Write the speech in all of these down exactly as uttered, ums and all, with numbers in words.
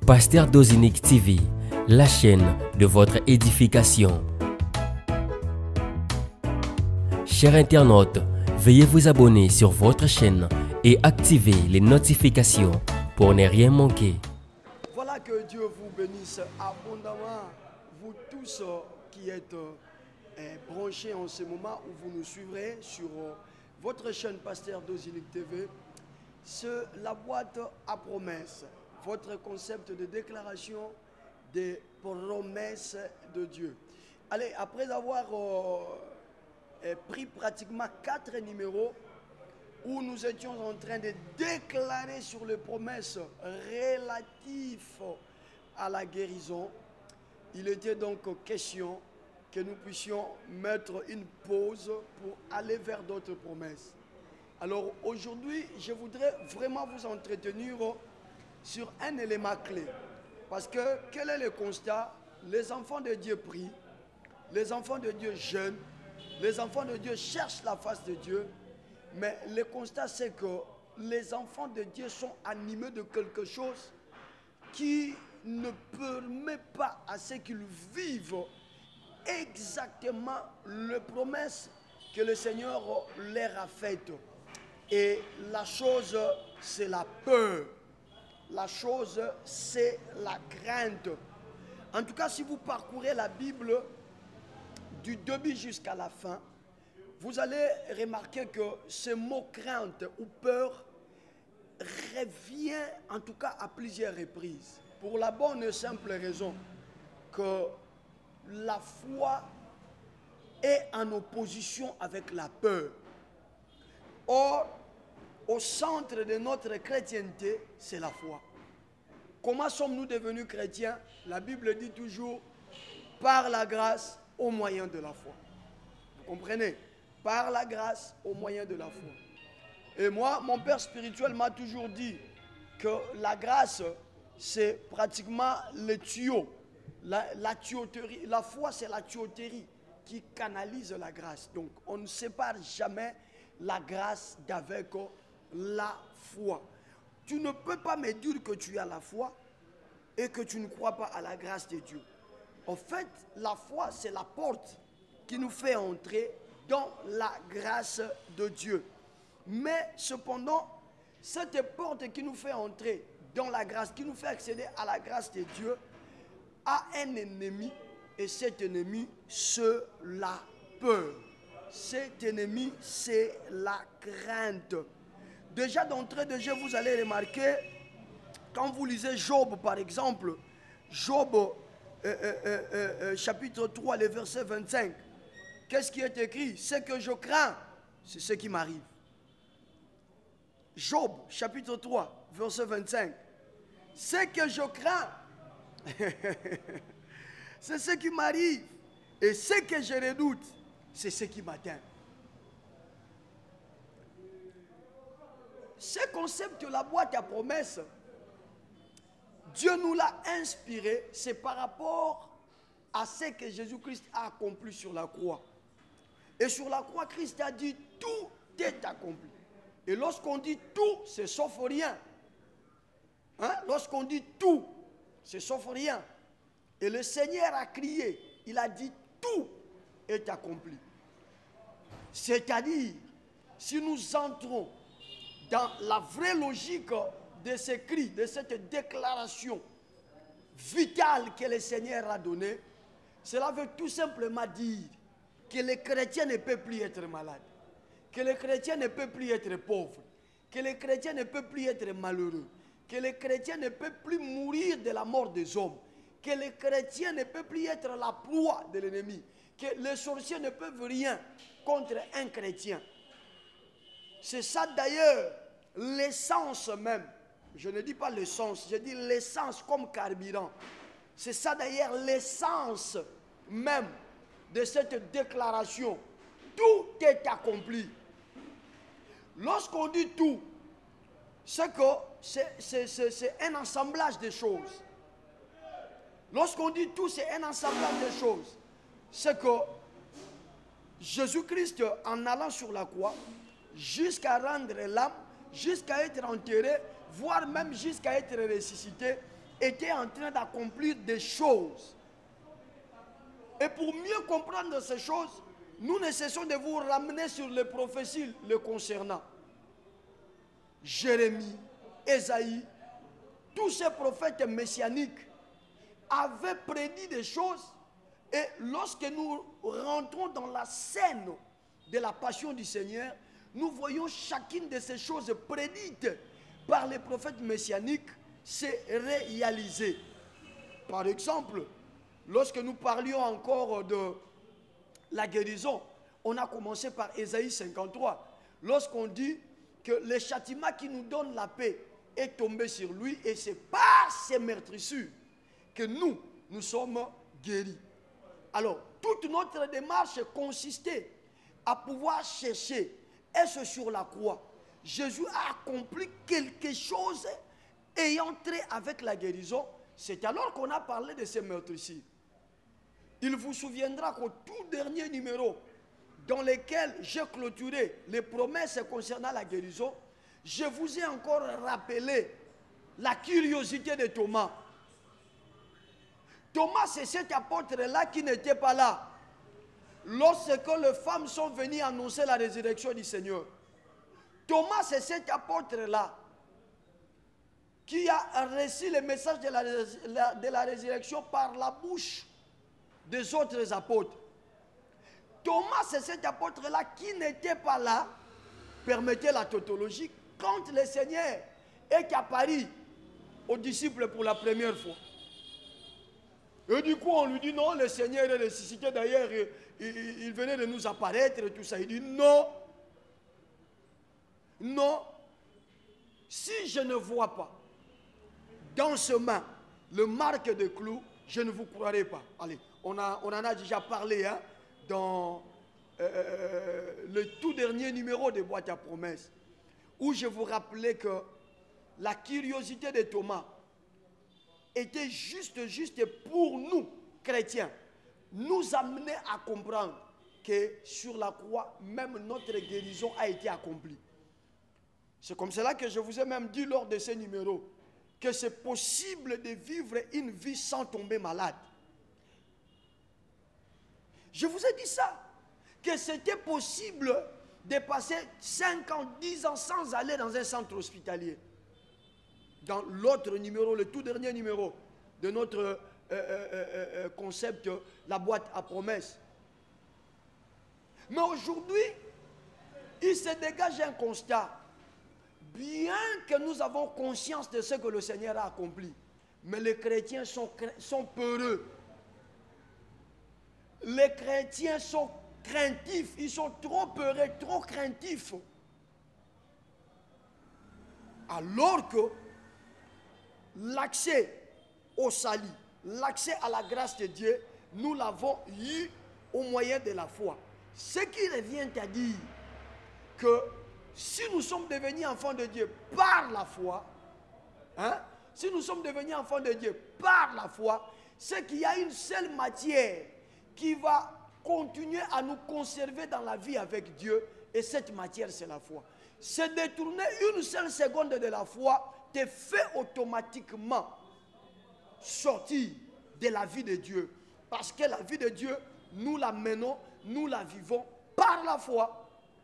Pasteur Dozinique T V, la chaîne de votre édification. Chers internautes, veuillez vous abonner sur votre chaîne et activer les notifications pour ne rien manquer. Voilà, que Dieu vous bénisse abondamment, vous tous qui êtes euh, branchés en ce moment où vous nous suivrez sur euh, votre chaîne Pasteur Dozinique T V. C'est la boîte à promesses, votre concept de déclaration des promesses de Dieu. Allez, après avoir euh, pris pratiquement quatre numéros où nous étions en train de déclarer sur les promesses relatives à la guérison, il était donc question que nous puissions mettre une pause pour aller vers d'autres promesses. Alors aujourd'hui, je voudrais vraiment vous entretenir sur un élément clé. Parce que quel est le constat? Les enfants de Dieu prient, les enfants de Dieu jeûnent, les enfants de Dieu cherchent la face de Dieu. Mais le constat, c'est que les enfants de Dieu sont animés de quelque chose qui ne permet pas à ce qu'ils vivent exactement les promesses que le Seigneur leur a faites. Et la chose, c'est la peur. La chose, c'est la crainte. En tout cas, si vous parcourez la Bible du début jusqu'à la fin, vous allez remarquer que ce mot crainte ou peur revient en tout cas à plusieurs reprises. Pour la bonne et simple raison que la foi est en opposition avec la peur. Or, au centre de notre chrétienté, c'est la foi. Comment sommes-nous devenus chrétiens? La Bible dit toujours, par la grâce, au moyen de la foi. Vous comprenez? Par la grâce, au moyen de la foi. Et moi, mon père spirituel m'a toujours dit que la grâce, c'est pratiquement le tuyau. La, la tuyauterie, la foi, c'est la tuyauterie qui canalise la grâce. Donc, on ne sépare jamais la grâce d'avec la foi. Tu ne peux pas me dire que tu as la foi et que tu ne crois pas à la grâce de Dieu. En fait, la foi, c'est la porte qui nous fait entrer dans la grâce de Dieu. Mais cependant, cette porte qui nous fait entrer dans la grâce, qui nous fait accéder à la grâce de Dieu, a un ennemi, et cet ennemi, c'est la peur. Cet ennemi, c'est la crainte. Déjà d'entrée de jeu, vous allez remarquer, quand vous lisez Job par exemple, Job euh, euh, euh, euh, chapitre trois, le verset vingt-cinq, qu'est-ce qui est écrit? Ce que je crains, c'est ce qui m'arrive. Job chapitre trois, verset vingt-cinq, ce que je crains, c'est ce qui m'arrive, et ce que je redoute, c'est ce qui m'atteint. Ce concept de la boîte à promesses, Dieu nous l'a inspiré, c'est par rapport à ce que Jésus-Christ a accompli sur la croix. Et sur la croix, Christ a dit, tout est accompli. Et lorsqu'on dit tout, c'est sauf rien. Hein? Lorsqu'on dit tout, c'est sauf rien. Et le Seigneur a crié, il a dit, tout est accompli. C'est-à-dire, si nous entrons dans la vraie logique de ce cri, de cette déclaration vitale que le Seigneur a donnée, cela veut tout simplement dire que le chrétien ne peut plus être malade, que le chrétien ne peut plus être pauvre, que le chrétien ne peut plus être malheureux, que le chrétien ne peut plus mourir de la mort des hommes, que le chrétien ne peut plus être la proie de l'ennemi, que les sorciers ne peuvent rien contre un chrétien. C'est ça d'ailleurs l'essence même. Je ne dis pas l'essence, je dis l'essence comme carburant. C'est ça d'ailleurs l'essence même de cette déclaration. Tout est accompli. Lorsqu'on dit tout, c'est que c'est un assemblage de choses. Lorsqu'on dit tout, c'est un assemblage de choses. C'est que Jésus-Christ, en allant sur la croix, jusqu'à rendre l'âme, jusqu'à être enterré, voire même jusqu'à être ressuscité, était en train d'accomplir des choses. Et pour mieux comprendre ces choses, nous ne cessons de vous ramener sur les prophéties le concernant. Jérémie, Ésaïe, tous ces prophètes messianiques avaient prédit des choses. Et lorsque nous rentrons dans la scène de la passion du Seigneur, nous voyons chacune de ces choses prédites par les prophètes messianiques se réaliser. Par exemple, lorsque nous parlions encore de la guérison, on a commencé par Ésaïe cinquante-trois. Lorsqu'on dit que le châtiment qui nous donne la paix est tombé sur lui, et c'est par ces meurtrissures que nous, nous sommes guéris. Alors, toute notre démarche consistait à pouvoir chercher, est-ce sur la croix, Jésus a accompli quelque chose ayant trait avec la guérison. C'est alors qu'on a parlé de ces meurtrissures. Il vous souviendra qu'au tout dernier numéro, dans lequel j'ai clôturé les promesses concernant la guérison, je vous ai encore rappelé la curiosité de Thomas. Thomas, c'est cet apôtre-là qui n'était pas là lorsque les femmes sont venues annoncer la résurrection du Seigneur. Thomas, c'est cet apôtre-là qui a reçu le message de la, de la résurrection par la bouche des autres apôtres. Thomas, c'est cet apôtre-là qui n'était pas là, permettez la tautologie, quand le Seigneur est apparu aux disciples pour la première fois. Et du coup, on lui dit non, le Seigneur est ressuscité. D'ailleurs, il, il, il venait de nous apparaître et tout ça. Il dit non, non, si je ne vois pas dans ce main le marque de clous, je ne vous croirai pas. Allez, on, a, on en a déjà parlé hein, dans euh, le tout dernier numéro de Boîte à promesses, où je vous rappelais que la curiosité de Thomas était juste, juste pour nous, chrétiens, nous amener à comprendre que sur la croix, même notre guérison a été accomplie. C'est comme cela que je vous ai même dit lors de ces numéros que c'est possible de vivre une vie sans tomber malade. Je vous ai dit ça, que c'était possible de passer cinq ans, dix ans sans aller dans un centre hospitalier. Dans l'autre numéro, le tout dernier numéro de notre euh, euh, euh, concept, la boîte à promesses. Mais aujourd'hui, il se dégage un constat. Bien que nous avons conscience de ce que le Seigneur a accompli, mais les chrétiens sont, sont peureux. Les chrétiens sont craintifs, ils sont trop peureux, trop craintifs. Alors que l'accès au salut, l'accès à la grâce de Dieu, nous l'avons eu au moyen de la foi. Ce qui revient à dire que si nous sommes devenus enfants de Dieu par la foi, hein, si nous sommes devenus enfants de Dieu par la foi, c'est qu'il y a une seule matière qui va continuer à nous conserver dans la vie avec Dieu, et cette matière, c'est la foi. Se détourner une seule seconde de la foi te fait automatiquement sortir de la vie de Dieu. Parce que la vie de Dieu, nous la menons, nous la vivons par la foi.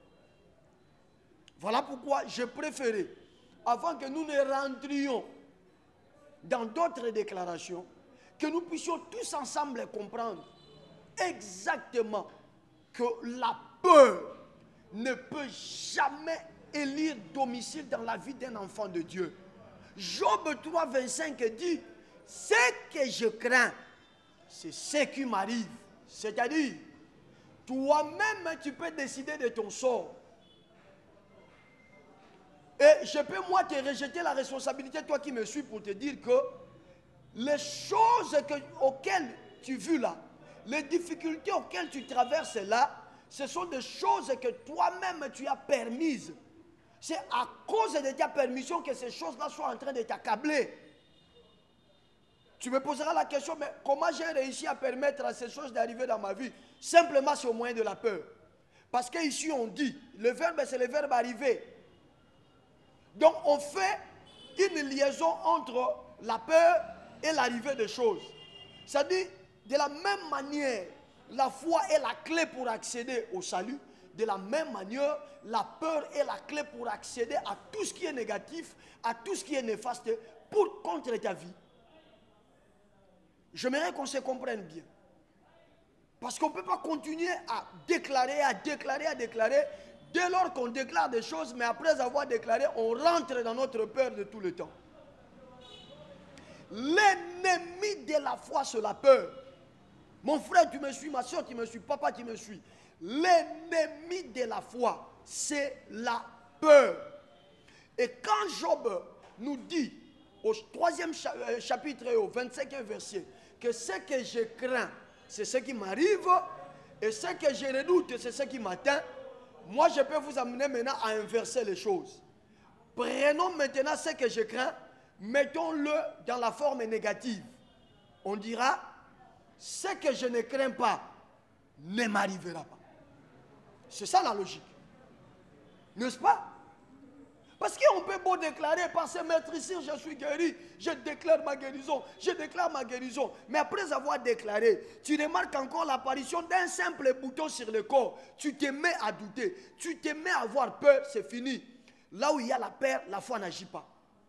Voilà pourquoi j'ai préféré, avant que nous ne rentrions dans d'autres déclarations, que nous puissions tous ensemble comprendre exactement que la peur ne peut jamais élire domicile dans la vie d'un enfant de Dieu. Job trois, vingt-cinq dit, ce que je crains, c'est ce qui m'arrive. C'est-à-dire, toi-même, tu peux décider de ton sort. Et je peux, moi, te rejeter la responsabilité, toi qui me suis, pour te dire que les choses que, auxquelles tu vis là, les difficultés auxquelles tu traverses là, ce sont des choses que toi-même tu as permises. C'est à cause de ta permission que ces choses-là sont en train de t'accabler. Tu me poseras la question, mais comment j'ai réussi à permettre à ces choses d'arriver dans ma vie? Simplement, c'est au moyen de la peur. Parce qu'ici, on dit, le verbe, c'est le verbe arriver. Donc, on fait une liaison entre la peur est l'arrivée des choses. C'est-à-dire, de la même manière, la foi est la clé pour accéder au salut. De la même manière, la peur est la clé pour accéder à tout ce qui est négatif, à tout ce qui est néfaste, pour contre ta vie. J'aimerais qu'on se comprenne bien. Parce qu'on ne peut pas continuer à déclarer, à déclarer, à déclarer, dès lors qu'on déclare des choses, mais après avoir déclaré, on rentre dans notre peur de tout le temps. L'ennemi de la foi, c'est la peur. Mon frère, tu me suis, ma soeur, tu me suis, papa, tu me suis. L'ennemi de la foi, c'est la peur. Et quand Job nous dit, au troisième chapitre et au vingt-cinquième verset, que ce que je crains, c'est ce qui m'arrive, et ce que je redoute, c'est ce qui m'atteint, moi je peux vous amener maintenant à inverser les choses. Prenons maintenant ce que je crains, mettons-le dans la forme négative. On dira, ce que je ne crains pas ne m'arrivera pas. C'est ça la logique. N'est-ce pas? Parce qu'on peut beau déclarer par ce maître ici, je suis guéri, je déclare ma guérison, je déclare ma guérison. Mais après avoir déclaré, tu remarques encore l'apparition d'un simple bouton sur le corps. Tu te mets à douter, tu te mets à avoir peur, c'est fini. Là où il y a la peur, la foi n'agit pas.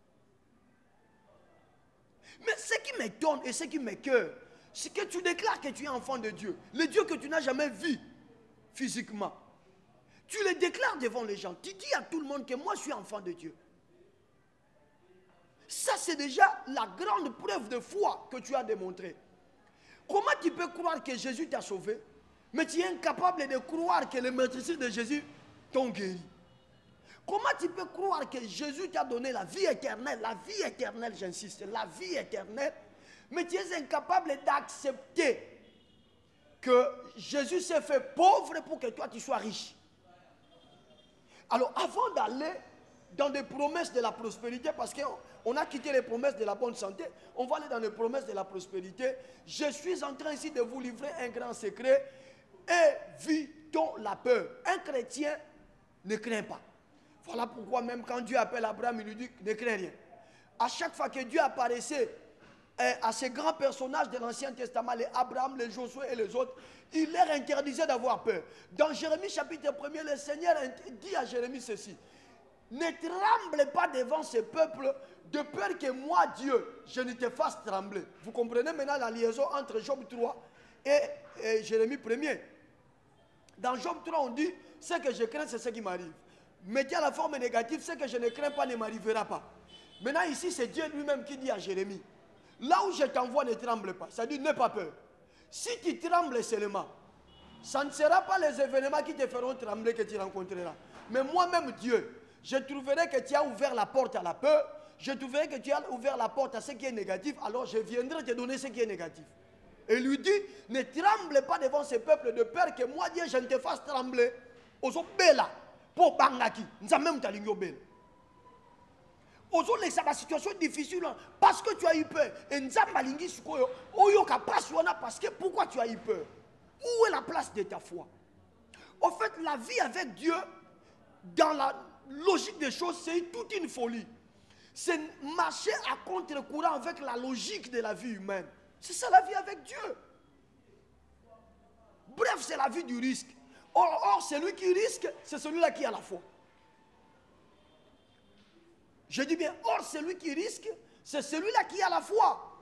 Mais ce qui m'étonne et ce qui m'écoeure, c'est que tu déclares que tu es enfant de Dieu. Le Dieu que tu n'as jamais vu physiquement. Tu le déclares devant les gens. Tu dis à tout le monde que moi je suis enfant de Dieu. Ça c'est déjà la grande preuve de foi que tu as démontrée. Comment tu peux croire que Jésus t'a sauvé, mais tu es incapable de croire que les maîtrises de Jésus t'ont guéri? Comment tu peux croire que Jésus t'a donné la vie éternelle, la vie éternelle, j'insiste, la vie éternelle, mais tu es incapable d'accepter que Jésus s'est fait pauvre pour que toi tu sois riche? Alors avant d'aller dans des promesses de la prospérité, parce qu'on a quitté les promesses de la bonne santé, on va aller dans les promesses de la prospérité. Je suis en train ici de vous livrer un grand secret. Évitons la peur. Un chrétien ne craint pas. Voilà pourquoi même quand Dieu appelle Abraham, il lui dit ne crains rien. À chaque fois que Dieu apparaissait à ces grands personnages de l'Ancien Testament, les Abraham, les Josué et les autres, il leur interdisait d'avoir peur. Dans Jérémie chapitre un, le Seigneur dit à Jérémie ceci: ne tremble pas devant ce peuple, de peur que moi, Dieu, je ne te fasse trembler. Vous comprenez maintenant la liaison entre Job trois et, et Jérémie un. Dans Job trois, on dit, ce que je crains, c'est ce qui m'arrive. Mettez à la forme négative, ce que je ne crains pas ne m'arrivera pas. Maintenant ici, c'est Dieu lui-même qui dit à Jérémie, là où je t'envoie, ne tremble pas. Ça dit, n'aie pas peur. Si tu trembles seulement, ça ne sera pas les événements qui te feront trembler que tu rencontreras. Mais moi-même, Dieu, je trouverai que tu as ouvert la porte à la peur, je trouverai que tu as ouvert la porte à ce qui est négatif, alors je viendrai te donner ce qui est négatif. Et lui dit, ne tremble pas devant ce peuple de peur que moi, Dieu, je ne te fasse trembler. Ozo bela, pour bangaki, nous avons même talingo bela. Ozo laisse la situation difficile parce que tu as eu peur. Et nous avons malingi sukoyo, oyoka paswana parce que pourquoi tu as eu peur? Où est la place de ta foi? En fait, la vie avec Dieu, dans la logique des choses, c'est toute une folie. C'est marcher à contre-courant avec la logique de la vie humaine. C'est ça la vie avec Dieu. Bref, c'est la vie du risque. Or, or celui qui risque, c'est celui-là qui a la foi. Je dis bien, or celui qui risque, c'est celui-là qui a la foi.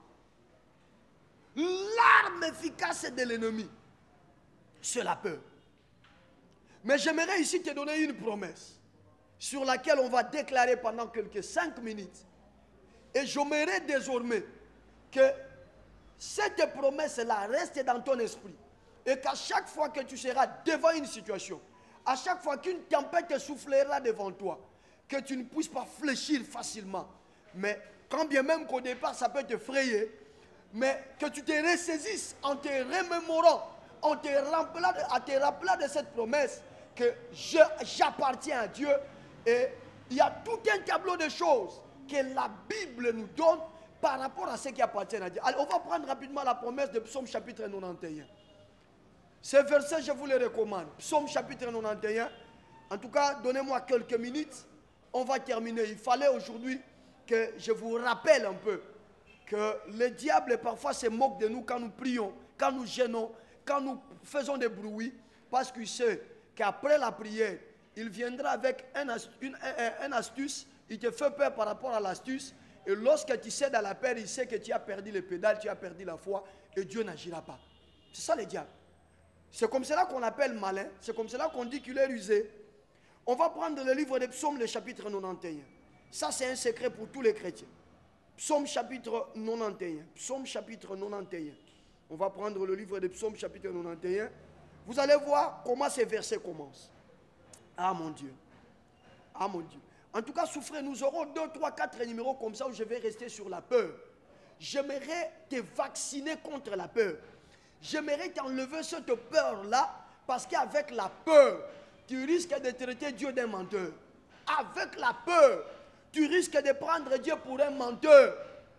L'arme efficace de l'ennemi, c'est la peur. Mais j'aimerais ici te donner une promesse sur laquelle on va déclarer pendant quelques cinq minutes. Et j'aimerais désormais que cette promesse-là reste dans ton esprit. Et qu'à chaque fois que tu seras devant une situation, à chaque fois qu'une tempête soufflera devant toi, que tu ne puisses pas fléchir facilement. Mais quand bien même qu'au départ ça peut te frayer, mais que tu te ressaisisses en te remémorant, en te rappelant de, en te rappelant de cette promesse que j'appartiens à Dieu. Et il y a tout un tableau de choses que la Bible nous donne par rapport à ce qui appartient à Dieu. Alors on va prendre rapidement la promesse de Psaume chapitre quatre-vingt-onze. Ce verset, je vous le recommande. Psaume chapitre quatre-vingt-onze. En tout cas, donnez-moi quelques minutes. On va terminer. Il fallait aujourd'hui que je vous rappelle un peu que le diable parfois se moque de nous quand nous prions, quand nous gênons, quand nous faisons des bruits, parce qu'il sait qu'après la prière, il viendra avec un astuce, une, un, un astuce, il te fait peur par rapport à l'astuce, et lorsque tu sais dans la peur, il sait que tu as perdu les pédales, tu as perdu la foi, et Dieu n'agira pas. C'est ça le diable. C'est comme cela qu'on l'appelle malin, c'est comme cela qu'on dit qu'il est rusé. On va prendre le livre des psaumes, le chapitre quatre-vingt-onze. Ça, c'est un secret pour tous les chrétiens. Psaume chapitre quatre-vingt-onze. Psaume chapitre quatre-vingt-onze. On va prendre le livre des psaumes, chapitre quatre-vingt-onze. Vous allez voir comment ces versets commencent. Ah mon Dieu. Ah mon Dieu. En tout cas, souffrez, nous aurons deux, trois, quatre numéros comme ça où je vais rester sur la peur. J'aimerais te vacciner contre la peur. J'aimerais t'enlever cette peur-là, parce qu'avec la peur, tu risques de traiter Dieu d'un menteur. Avec la peur, tu risques de prendre Dieu pour un menteur.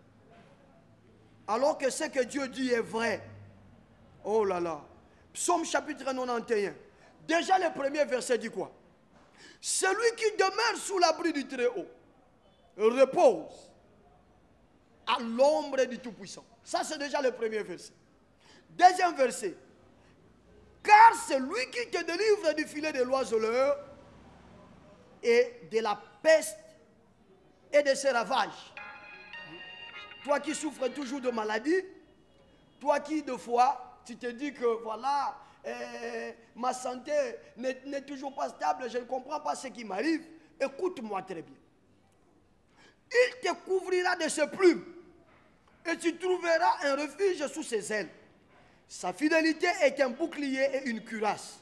Alors que ce que Dieu dit est vrai. Oh là là. Psaume chapitre quatre-vingt-onze. Déjà le premier verset dit quoi? Celui qui demeure sous l'abri du Très-Haut repose à l'ombre du Tout-Puissant. Ça, c'est déjà le premier verset. Deuxième verset. Car c'est lui qui te délivre du filet de l'oiseleur et de la peste et de ses ravages. Toi qui souffres toujours de maladie, toi qui, de fois, tu te dis que voilà, eh, ma santé n'est toujours pas stable, je ne comprends pas ce qui m'arrive, écoute-moi très bien. Il te couvrira de ses plumes et tu trouveras un refuge sous ses ailes. Sa fidélité est un bouclier et une cuirasse.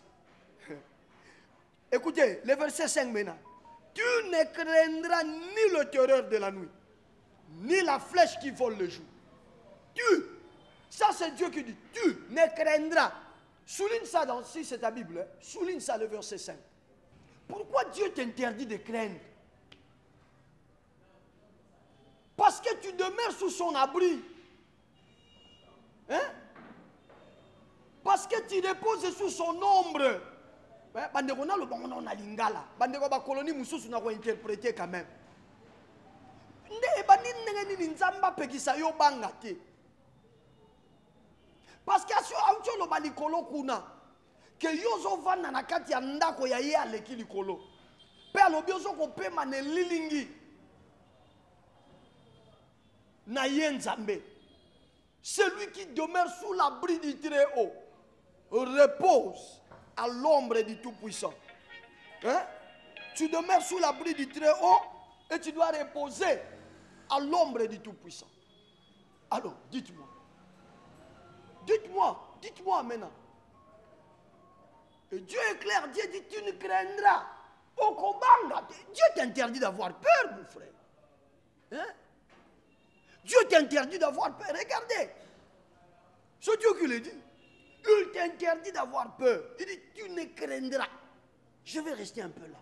Écoutez, le verset cinq maintenant. Tu ne craindras ni le terreur de la nuit, ni la flèche qui vole le jour. Tu, ça c'est Dieu qui dit, tu ne craindras. Souligne ça dans, si c'est ta Bible, hein, souligne ça le verset cinq. Pourquoi Dieu t'interdit de craindre? Parce que tu demeures sous son abri. Hein? Parce que tu reposes sous son ombre. Bandeko na lo bango na lingala. Bandeko ba colonie mususu na ko interpréter quand même. Nde bani ndenge ni nzamba pekisa yo banga te. Parce que asio auto lo bali kolo kuna que yo zo vana na kati ya ndako ya ye aleki likolo. Pe alobi ozo ko pema ne lilingi. Na ye nzambe. Celui qui demeure sous l'abri du Très-Haut repose à l'ombre du Tout-Puissant. Hein? Tu demeures sous l'abri du Très-Haut et tu dois reposer à l'ombre du Tout-Puissant. Alors, dites-moi. Dites-moi, dites-moi maintenant. Et Dieu est clair, Dieu dit tu ne craindras. Dieu t'interdit d'avoir peur, mon frère. Hein? Dieu t'interdit d'avoir peur. Regardez. C'est Dieu qui le dit. Il t'interdit d'avoir peur. Il dit, tu ne craindras. Je vais rester un peu là.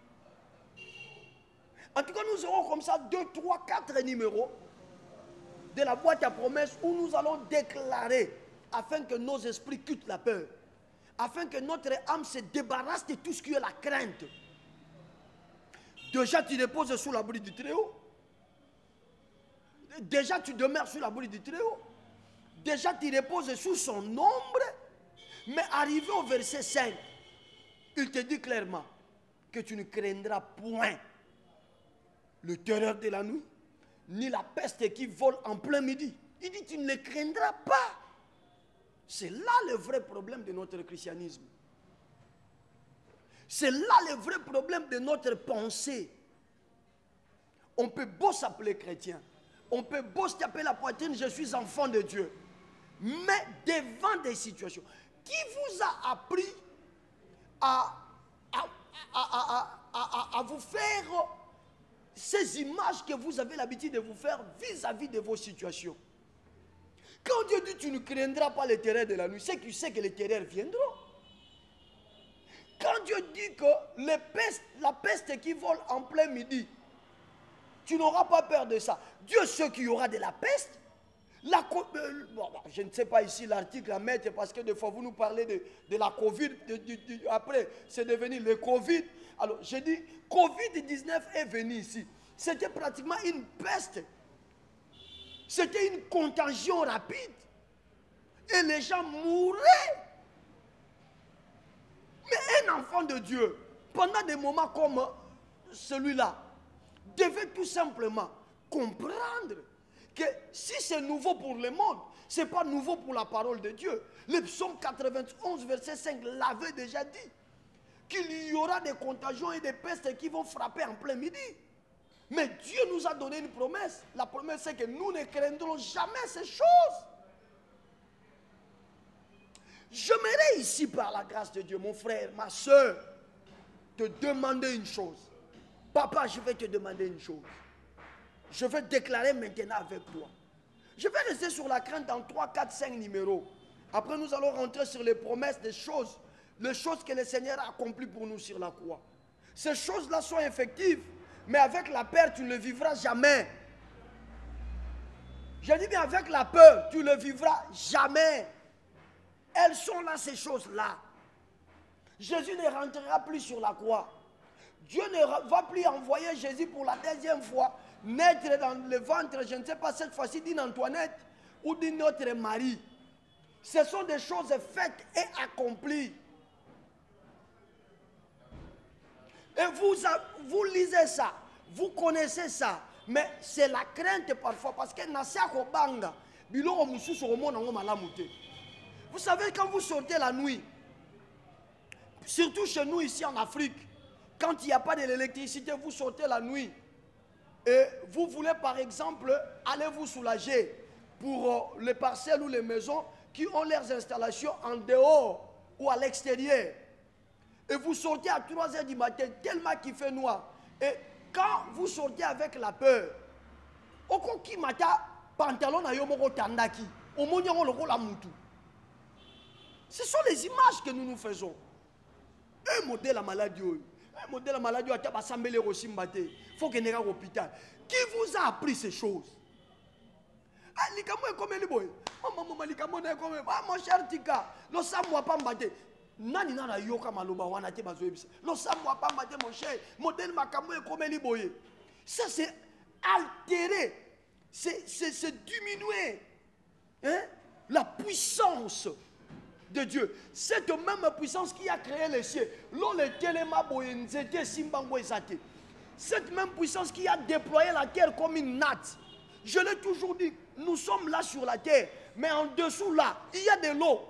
En tout cas, nous aurons comme ça deux, trois, quatre numéros de la boîte à promesses où nous allons déclarer afin que nos esprits quittent la peur. Afin que notre âme se débarrasse de tout ce qui est la crainte. Déjà, tu reposes sous l'abri du Très-Haut. Déjà, tu demeures sous l'abri du Très-Haut. Déjà, tu reposes sous son ombre. Mais arrivé au verset cinq, il te dit clairement que tu ne craindras point le terreur de la nuit, ni la peste qui vole en plein midi. Il dit, tu ne le craindras pas. C'est là le vrai problème de notre christianisme. C'est là le vrai problème de notre pensée. On peut beau s'appeler chrétien. On peut beau se taper la poitrine, je suis enfant de Dieu. Mais devant des situations, qui vous a appris à, à, à, à, à, à vous faire ces images que vous avez l'habitude de vous faire vis-à-vis de vos situations? Quand Dieu dit tu ne craindras pas les terreurs de la nuit, c'est que tu sais que les terreurs viendront. Quand Dieu dit que les pestes, la peste qui vole en plein midi, tu n'auras pas peur de ça. Dieu sait qu'il y aura de la peste. La, euh, bon, je ne sais pas ici l'article à mettre parce que des fois vous nous parlez de, de la Covid. De, de, de, après, c'est devenu le Covid. Alors, j'ai dit, Covid dix-neuf est venu ici. C'était pratiquement une peste. C'était une contagion rapide. Et les gens mouraient. Mais un enfant de Dieu, pendant des moments comme celui-là, devait tout simplement comprendre que si c'est nouveau pour le monde, ce n'est pas nouveau pour la parole de Dieu. Le psaume quatre-vingt-onze, verset cinq, l'avait déjà dit. Qu'il y aura des contagions et des pestes qui vont frapper en plein midi. Mais Dieu nous a donné une promesse. La promesse, c'est que nous ne craindrons jamais ces choses. J'aimerais ici, par la grâce de Dieu, mon frère, ma soeur, te demander une chose. Papa, je vais te demander une chose. Je vais déclarer maintenant avec toi. Je vais rester sur la crainte en trois, quatre, cinq numéros. Après, nous allons rentrer sur les promesses des choses, les choses que le Seigneur a accomplies pour nous sur la croix. Ces choses-là sont effectives, mais avec la peur, tu ne le vivras jamais. Je dis bien, avec la peur, tu ne le vivras jamais. Elles sont là, ces choses-là. Jésus ne rentrera plus sur la croix. Dieu ne va plus envoyer Jésus pour la deuxième fois, naître dans le ventre, je ne sais pas cette fois-ci, d'une Antoinette ou d'une autre Marie. Ce sont des choses faites et accomplies. Et vous, vous lisez ça, vous connaissez ça, mais c'est la crainte parfois, parce que vous savez, quand vous sortez la nuit, surtout chez nous ici en Afrique, quand il n'y a pas de l'électricité, vous sortez la nuit et vous voulez par exemple aller vous soulager pour les parcelles ou les maisons qui ont leurs installations en dehors ou à l'extérieur. Et vous sortez à trois heures du matin, tellement qu'il fait noir. Et quand vous sortez avec la peur, okoki mata pantalon na yomoko tandaki, omonyango loko la mutu. Ce sont les images que nous nous faisons. Un modèle à maladie, un modèle à maladie, il faut qu'il y ait un hôpital. Qui vous a appris ces choses? Ah, mon cher Tika, le samoua pas m'batté. Nani nana yoka maloba wana te bazoebisa. Le samoua pas m'batté mon cher. Modèle makamwe comme liboye. Ça c'est altérer, c'est diminuer hein, la puissance de Dieu. Cette même puissance qui a créé les cieux. Cette même puissance qui a déployé la terre comme une natte. Je l'ai toujours dit, nous sommes là sur la terre, mais en dessous là, il y a de l'eau.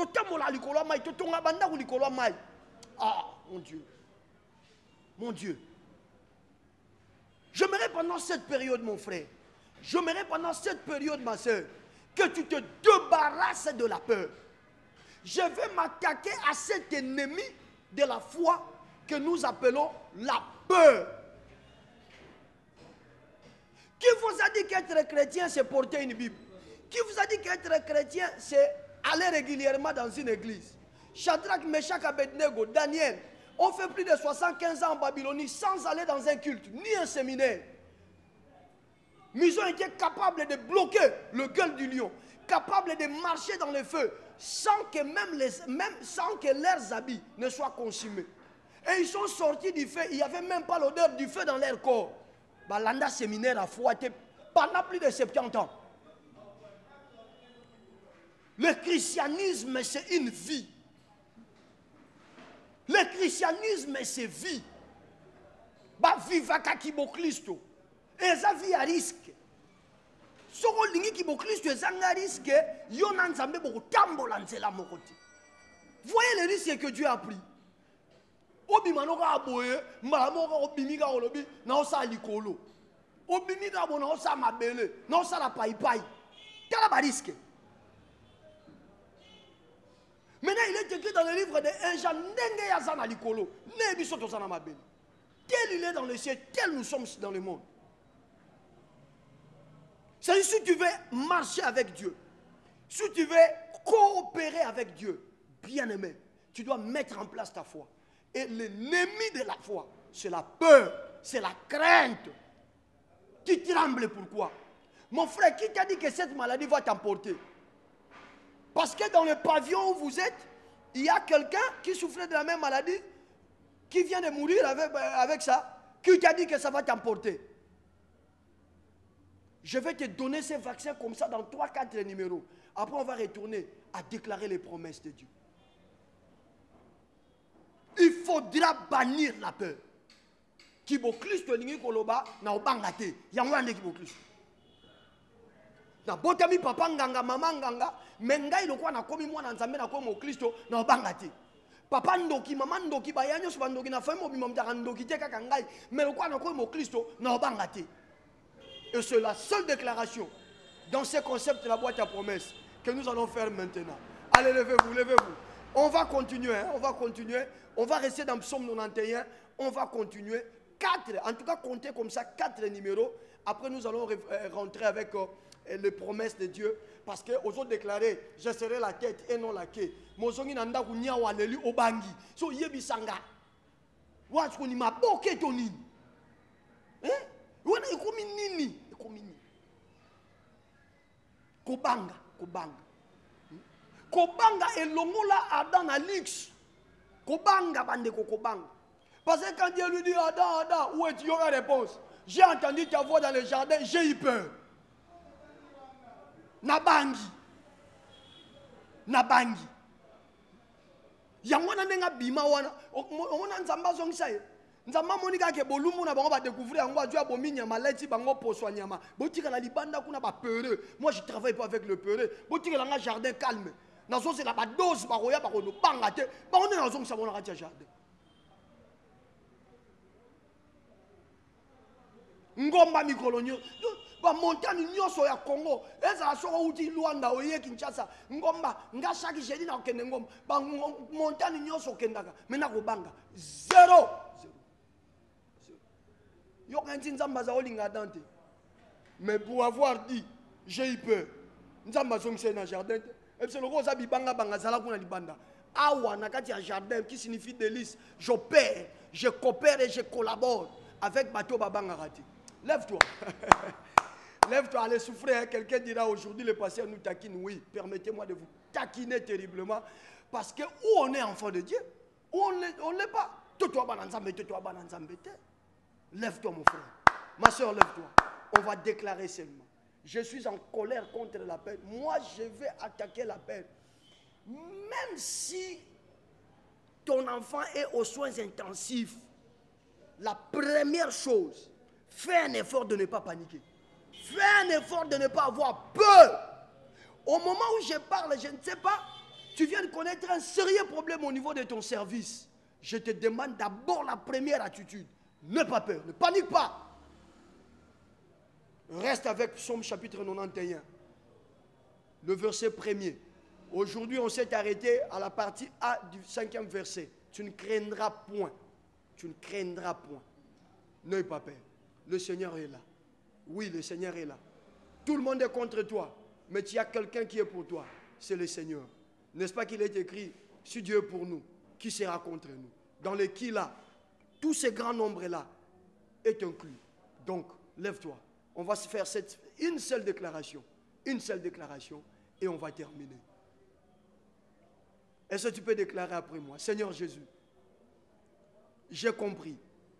Ah, mon Dieu. Mon Dieu. J'aimerais pendant cette période, mon frère, j'aimerais pendant cette période, ma soeur, que tu te débarrasses de la peur. Je vais m'attaquer à cet ennemi de la foi que nous appelons la peur. Qui vous a dit qu'être chrétien, c'est porter une Bible? Qui vous a dit qu'être chrétien, c'est aller régulièrement dans une église? Shadrach, Meshach, Abednego, Daniel ont fait plus de soixante-quinze ans en Babylonie sans aller dans un culte, ni un séminaire. Mais ils ont été capables de bloquer le gueule du lion, capables de marcher dans le feu, sans que, même les, même sans que leurs habits ne soient consumés. Et ils sont sortis du feu, il n'y avait même pas l'odeur du feu dans leur corps. Balanda séminaire a fouetté pendant plus de soixante-dix ans. Le christianisme, c'est une vie. Le christianisme, c'est vie. Ba viva kakibo Christo. Et ça vie à risque. Soko lingi kibo Christo et ça a risque. Yonan zambe boko tambola nzela mokoti. Voyez les risques que Dieu a pris. Obimano ka aboye, malamo ka obimika olobi, na osa likolo. Obimika bona osa mabele, na osa la pai pai. Quel ba risque? Maintenant, il est écrit dans le livre de un Jean, Nenge Yazana Likolo, Nebiso Tosana Mabele. Tel il est dans le ciel, tel nous sommes dans le monde. C'est si tu veux marcher avec Dieu, si tu veux coopérer avec Dieu, bien aimé, tu dois mettre en place ta foi. Et l'ennemi de la foi, c'est la peur, c'est la crainte. Tu trembles pourquoi? Mon frère, qui t'a dit que cette maladie va t'emporter? Parce que dans le pavillon où vous êtes, il y a quelqu'un qui souffrait de la même maladie, qui vient de mourir avec, avec ça, qui t'a dit que ça va t'emporter. Je vais te donner ces vaccins comme ça dans trois quatre numéros. Après, on va retourner à déclarer les promesses de Dieu. Il faudra bannir la peur. Qui bo Christo lingi koloba na obangate. Yangwa ne ki bo Christo. Na botami papa nganga mama nganga menga ilokwa na komi mwana nzambe na komi Kristo na obangate. Papa ndoki mama ndoki bayanyo so bandoki na femme obima mtaka ndoki te kaka ngai mais lokwa na komi Kristo na obangate. Et c'est la seule déclaration dans ce concept de la boîte à promesses que nous allons faire maintenant. Allez, levez-vous, levez-vous. On va continuer, hein, on va continuer. On va rester dans Psaume quatre-vingt-onze. On va continuer. Quatre, en tout cas, compter comme ça quatre numéros. Après, nous allons rentrer avec euh, les promesses de Dieu. Parce qu'aux autres déclaré, je serai la tête et non la queue. Mozongi nanda kunya waleli obangi. So yebisanga. Watch ni maboke tonini. Hein? Wana ikomi nini? Ikomi nini? Kobanga, kobanga. Kobanga elongola Adam na lix. Kobanga bande kobanga. Parce que quand Dieu lui dit Adam, Adam, où est-tu? Il y aura réponse. J'ai entendu ta voix dans le jardin, j'ai eu peur. Nabangi. Nabangi. Yangwana nenga bima wana. Ona nzamba zongisa ye. Nzamba monika ke bolumu na bango ba découvrir yango adua bominya maleti bango poswa nyama. Botika la libanda kuna ba peureux. Moi je travaille pas avec le peureux. Botika la jardin calme. Nazo c'est la ba dose ba roya ba ko no banga te. Ba on nazo ngisa bona ka jardin. Ngomba mikolonyo ba montagne nyoso ya Congo eza soko uti Luanda oye Kinshasa ngomba nga chaque jeudi na okende ngomba ba montagne nyoso kendaka mena ko banga zéro yo kanti nzamba za olinga dante mais pour avoir dit j'ai eu peur nzamba zongise na jardin et c'est le rose abibanga banga zala kuna libanda awa na kati ya jardin qui signifie délice j'opère je coopère et je collabore avec bateau babanga rati. Lève-toi. Lève-toi, allez souffrir. Quelqu'un dira aujourd'hui, le pasteur nous taquine. Oui, permettez-moi de vous taquiner terriblement. Parce que où on est enfant de Dieu, où on ne l'est pas. Lève-toi, mon frère. Ma soeur, lève-toi. On va déclarer seulement. Je suis en colère contre la peine. Moi, je vais attaquer la peine. Même si ton enfant est aux soins intensifs, la première chose, fais un effort de ne pas paniquer. Fais un effort de ne pas avoir peur. Au moment où je parle, je ne sais pas, tu viens de connaître un sérieux problème au niveau de ton service. Je te demande d'abord la première attitude. N'aie pas peur, ne panique pas. Reste avec Psaume chapitre quatre-vingt-onze, le verset premier. Aujourd'hui, on s'est arrêté à la partie A du cinquième verset. Tu ne craindras point. Tu ne craindras point. N'aie pas peur. Le Seigneur est là. Oui, le Seigneur est là. Tout le monde est contre toi, mais il y a quelqu'un qui est pour toi. C'est le Seigneur. N'est-ce pas qu'il est écrit, si Dieu est pour nous, qui sera contre nous? Dans le qui là, tous ces grands nombres-là est inclus. Donc, lève-toi. On va se faire cette, une seule déclaration. Une seule déclaration et on va terminer. Est-ce que tu peux déclarer après moi? Seigneur Jésus, j'ai compris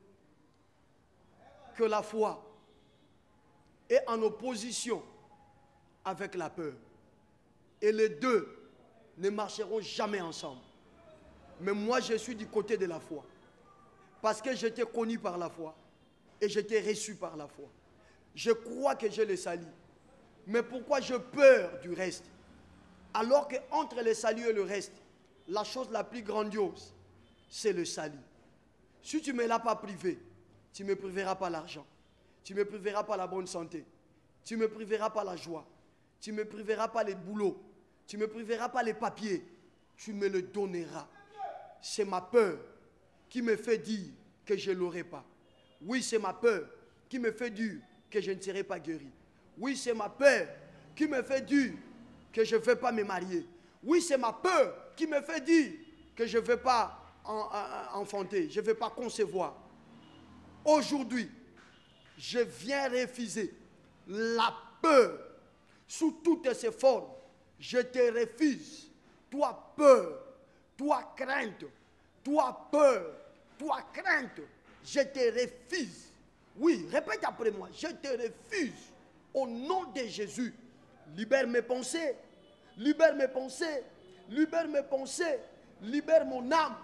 que la foi est en opposition avec la peur. Et les deux ne marcheront jamais ensemble. Mais moi, je suis du côté de la foi. Parce que j'étais connu par la foi. Et j'étais reçu par la foi. Je crois que je le salis. Mais pourquoi j'ai peur du reste? Alors qu'entre le salut et le reste, la chose la plus grandiose, c'est le salut. Si tu ne me l'as pas privé, tu ne me priveras pas l'argent. Tu ne me priveras pas la bonne santé. Tu ne me priveras pas la joie. Tu ne me priveras pas les boulots. Tu ne me priveras pas les papiers. Tu me le donneras. C'est ma peur qui me fait dire que je ne l'aurai pas. Oui, c'est ma peur qui me fait dire que je ne serai pas guéri. Oui, c'est ma peur qui me fait dire que je ne vais pas me marier. Oui, c'est ma peur qui me fait dire que je ne vais pas en, en, enfanter. Je ne vais pas concevoir. Aujourd'hui, je viens refuser la peur sous toutes ses formes. Je te refuse. Toi peur, toi crainte, toi peur, toi crainte. Je te refuse. Oui, répète après moi. Je te refuse. Au nom de Jésus, libère mes pensées, libère mes pensées, libère mes pensées, libère mon âme,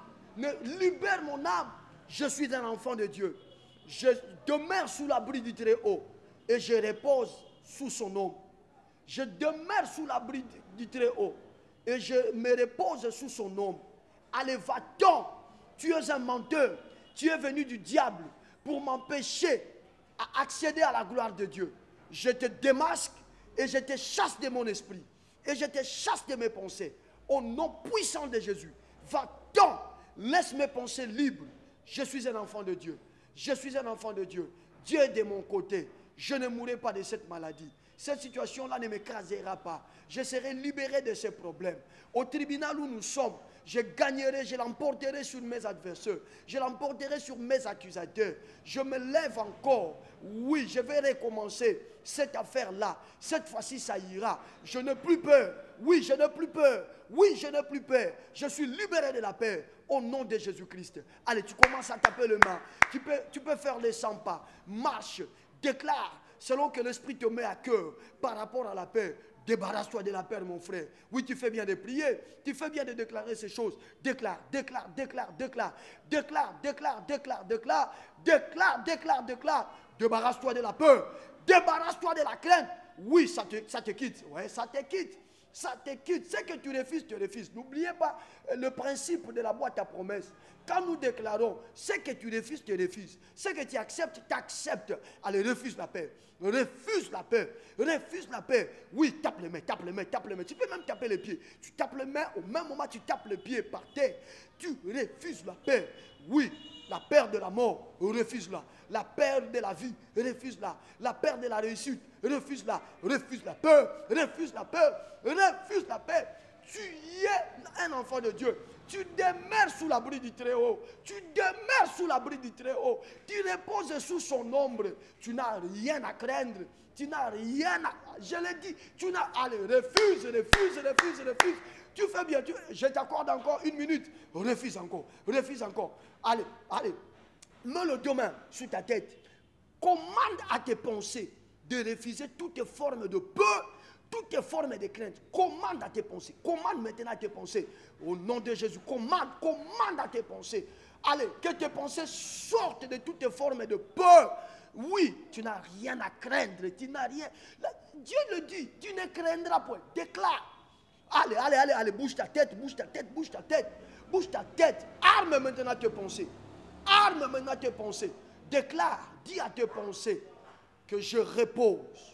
libère mon âme. Je suis un enfant de Dieu. Je demeure sous l'abri du Très-Haut et je repose sous son ombre. Je demeure sous l'abri du Très-Haut et je me repose sous son ombre. Allez, va-t'en, tu es un menteur, tu es venu du diable pour m'empêcher à accéder à la gloire de Dieu. Je te démasque et je te chasse de mon esprit et je te chasse de mes pensées. Au nom puissant de Jésus, va-t'en, laisse mes pensées libres. Je suis un enfant de Dieu. Je suis un enfant de Dieu. Dieu est de mon côté. Je ne mourrai pas de cette maladie. Cette situation-là ne m'écrasera pas. Je serai libéré de ces problèmes. Au tribunal où nous sommes, je gagnerai, je l'emporterai sur mes adversaires. Je l'emporterai sur mes accusateurs. Je me lève encore. Oui, je vais recommencer cette affaire-là. Cette fois-ci, ça ira. Je n'ai plus peur. Oui, je n'ai plus peur. Oui, je n'ai plus peur. Je suis libéré de la peur. Au nom de Jésus-Christ. Allez, tu commences à taper le main. Tu peux, tu peux faire les cent pas. Marche, déclare, selon que l'Esprit te met à cœur par rapport à la peur. Débarrasse-toi de la peur, mon frère. Oui, tu fais bien de prier. Tu fais bien de déclarer ces choses. Déclare, déclare, déclare, déclare. Déclare, déclare, déclare, déclare. Déclare, déclare, déclare. Débarrasse-toi de la peur. Débarrasse-toi de la crainte. Oui, ça te, ça te quitte. Oui, ça te quitte. Ça te quitte. Ce que tu refuses, tu refuses. N'oubliez pas le principe de la boîte à promesses. Quand nous déclarons, ce que tu refuses, tu refuses. Ce que tu acceptes, tu acceptes. Allez, refuse la paix. Refuse la paix. Refuse la paix. Oui, tape les mains, tape les mains, tape les mains. Tu peux même taper les pieds. Tu tapes les mains, au même moment, tu tapes les pieds par terre. Tu refuses la paix. Oui, la peur de la mort, refuse-la. La peur de la vie, refuse-la. La peur de la réussite, refuse-la. Refuse la peur, refuse la peur, refuse la paix. Tu es un enfant de Dieu. Tu demeures sous l'abri du Très-Haut. Tu demeures sous l'abri du Très-Haut. Tu reposes sous son ombre. Tu n'as rien à craindre. Tu n'as rien à... Je l'ai dit. Tu n'as... Allez, refuse, refuse, refuse, refuse. Tu fais bien. Tu... Je t'accorde encore une minute. Refuse encore. Refuse encore. Allez, allez. Mets le deux mains sur ta tête. Commande à tes pensées de refuser toutes formes de peur, toutes formes de crainte. Commande à tes pensées. Commande maintenant à tes pensées. Au nom de Jésus, commande, commande à tes pensées. Allez, que tes pensées sortent de toutes formes de peur. Oui, tu n'as rien à craindre. Tu n'as rien. Dieu le dit, tu ne craindras point. Déclare. Allez, allez, allez, allez, bouge ta tête, bouge ta tête, bouge ta tête. Bouge ta tête. Arme maintenant tes pensées. Arme maintenant tes pensées. Déclare, dis à tes pensées que je repose.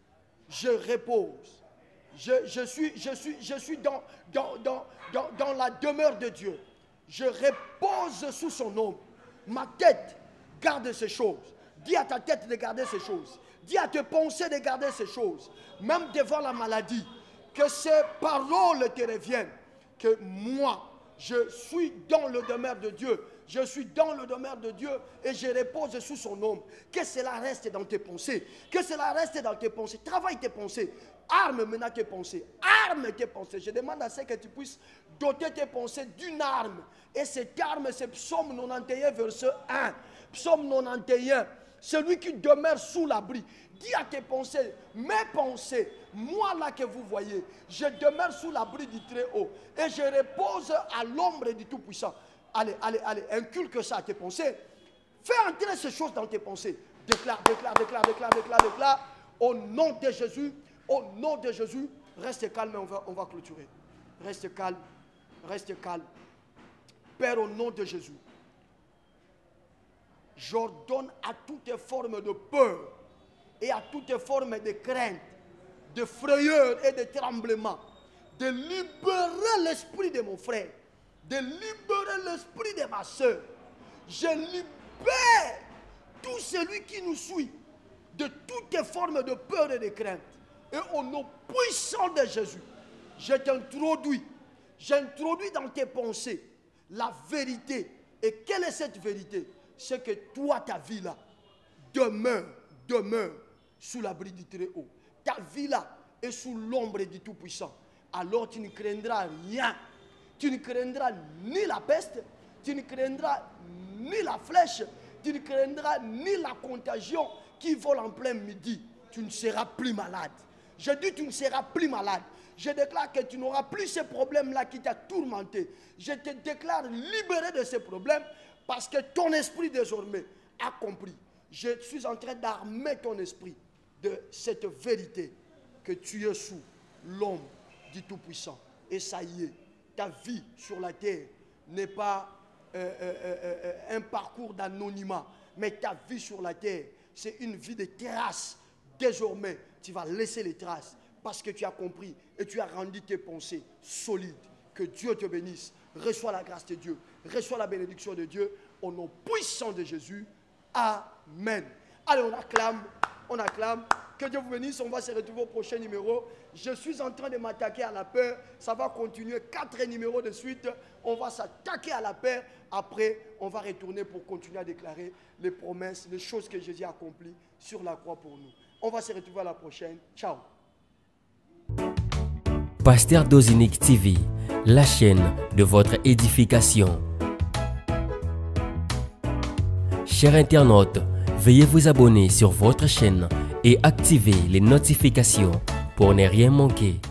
Je repose. Je, je suis, je suis, je suis dans, dans, dans, dans, dans la demeure de Dieu. Je repose sous son ombre. Ma tête garde ces choses. Dis à ta tête de garder ces choses. Dis à tes pensées de garder ces choses. Même devant la maladie. Que ces paroles te reviennent. Que moi, je suis dans le demeure de Dieu. Je suis dans le demeure de Dieu et je repose sous son ombre. Que cela reste dans tes pensées. Que cela reste dans tes pensées. Travaille tes pensées. Arme maintenant tes pensées. Arme tes pensées. Je demande à ce que tu puisses doter tes pensées d'une arme. Et cette arme, c'est Psaume quatre-vingt-onze, verset un. Psaume quatre-vingt-onze. Celui qui demeure sous l'abri. Dis à tes pensées, mes pensées, moi là que vous voyez, je demeure sous l'abri du Très-Haut. Et je repose à l'ombre du Tout-Puissant. Allez, allez, allez, inculque ça à tes pensées. Fais entrer ces choses dans tes pensées. Déclare, déclare, déclare, déclare, déclare, déclare. Au nom de Jésus, au nom de Jésus, reste calme et on va, on va clôturer. Reste calme, reste calme. Père, au nom de Jésus, j'ordonne à toutes formes de peur et à toutes formes de crainte, de frayeur et de tremblement, de libérer l'esprit de mon frère, de libérer l'esprit de ma soeur. Je libère tout celui qui nous suit de toutes formes de peur et de crainte. Et au nom puissant de Jésus, je t'introduis, j'introduis dans tes pensées la vérité. Et quelle est cette vérité? C'est que toi, ta vie là, demeure, demeure sous l'abri du Très-Haut. Ta vie là est sous l'ombre du Tout-Puissant. Alors tu ne craindras rien. Tu ne craindras ni la peste, tu ne craindras ni la flèche, tu ne craindras ni la contagion qui vole en plein midi. tu ne seras plus malade. Je dis tu ne seras plus malade. Je déclare que tu n'auras plus ces problèmes-là qui t'ont tourmenté. Je te déclare libéré de ces problèmes parce que ton esprit désormais a compris. Je suis en train d'armer ton esprit de cette vérité que tu es sous l'ombre du Tout-Puissant. Et ça y est, ta vie sur la terre n'est pas euh, euh, euh, euh, un parcours d'anonymat, mais ta vie sur la terre, c'est une vie de traces. Désormais, tu vas laisser les traces parce que tu as compris et tu as rendu tes pensées solides. Que Dieu te bénisse. Reçois la grâce de Dieu. Reçois la bénédiction de Dieu. Au nom puissant de Jésus. Amen. Allez, on acclame. On acclame. Que Dieu vous bénisse. On va se retrouver au prochain numéro. Je suis en train de m'attaquer à la peur. Ça va continuer. Quatre numéros de suite. On va s'attaquer à la peur. Après, on va retourner pour continuer à déclarer les promesses, les choses que Jésus a accomplies sur la croix pour nous. On va se retrouver à la prochaine. Ciao. Pasteur Dozinique T V, la chaîne de votre édification. Chers internautes, veuillez vous abonner sur votre chaîne et activer les notifications pour ne rien manquer.